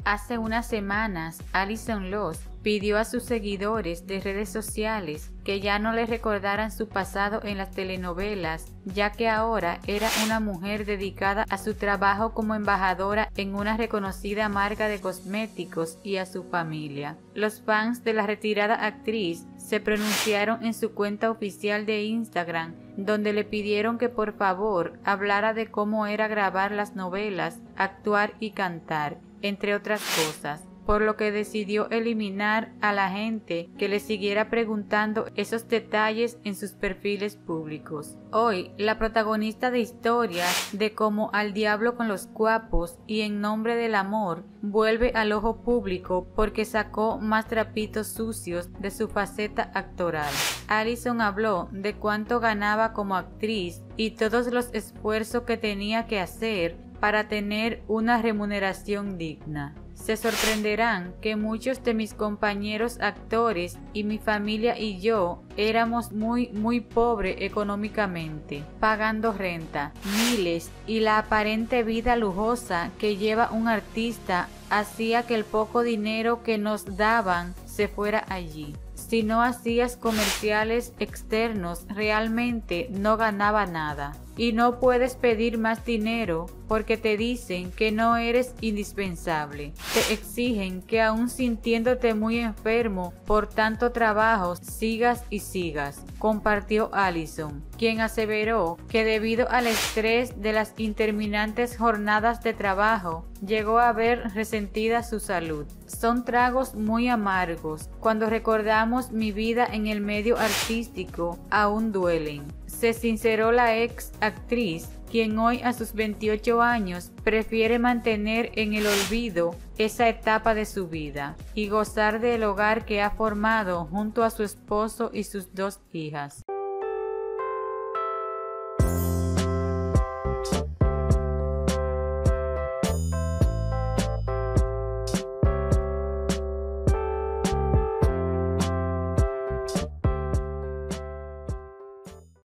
Hace unas semanas, Alison Loss pidió a sus seguidores de redes sociales que ya no le recordaran su pasado en las telenovelas, ya que ahora era una mujer dedicada a su trabajo como embajadora en una reconocida marca de cosméticos y a su familia. Los fans de la retirada actriz se pronunciaron en su cuenta oficial de Instagram, donde le pidieron que por favor hablara de cómo era grabar las novelas, actuar y cantar, entre otras cosas, por lo que decidió eliminar a la gente que le siguiera preguntando esos detalles en sus perfiles públicos. Hoy, la protagonista de historias de Como al diablo con los guapos y En nombre del amor vuelve al ojo público porque sacó más trapitos sucios de su faceta actoral. Alison habló de cuánto ganaba como actriz y todos los esfuerzos que tenía que hacer para tener una remuneración digna. Se sorprenderán que muchos de mis compañeros actores y mi familia y yo éramos muy pobres económicamente, pagando renta, miles y la aparente vida lujosa que lleva un artista hacía que el poco dinero que nos daban se fuera allí. Si no hacías comerciales externos, realmente no ganaba nada. Y no puedes pedir más dinero porque te dicen que no eres indispensable. Te exigen que aún sintiéndote muy enfermo por tanto trabajo, sigas y sigas, compartió Alison, quien aseveró que debido al estrés de las interminantes jornadas de trabajo, llegó a ver resentida su salud. Son tragos muy amargos. Cuando recordamos mi vida en el medio artístico, aún duelen. Se sinceró la ex actriz, quien hoy a sus 28 años prefiere mantener en el olvido esa etapa de su vida y gozar del hogar que ha formado junto a su esposo y sus 2 hijas.